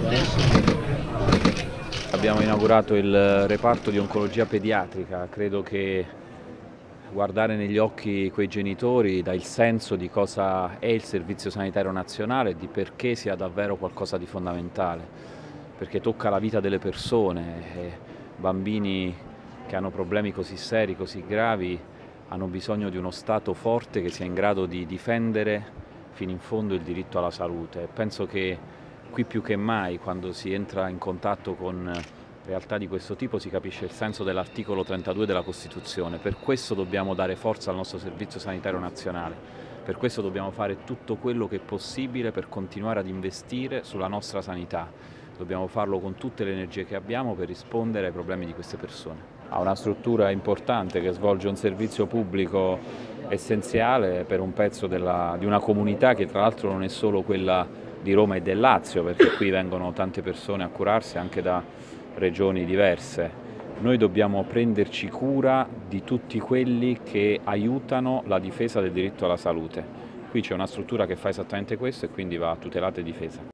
Abbiamo inaugurato il reparto di oncologia pediatrica. Credo che guardare negli occhi quei genitori dà il senso di cosa è il Servizio Sanitario Nazionale e di perché sia davvero qualcosa di fondamentale, perché tocca la vita delle persone e bambini che hanno problemi così seri, così gravi, hanno bisogno di uno Stato forte che sia in grado di difendere fino in fondo il diritto alla salute. Penso che qui più che mai, quando si entra in contatto con realtà di questo tipo, si capisce il senso dell'articolo 32 della Costituzione. Per questo dobbiamo dare forza al nostro Servizio Sanitario Nazionale, per questo dobbiamo fare tutto quello che è possibile per continuare ad investire sulla nostra sanità. Dobbiamo farlo con tutte le energie che abbiamo per rispondere ai problemi di queste persone. Ha una struttura importante che svolge un servizio pubblico essenziale per un pezzo di una comunità che tra l'altro non è solo quella di Roma e del Lazio, perché qui vengono tante persone a curarsi anche da regioni diverse. Noi dobbiamo prenderci cura di tutti quelli che aiutano la difesa del diritto alla salute. Qui c'è una struttura che fa esattamente questo e quindi va tutelata e difesa.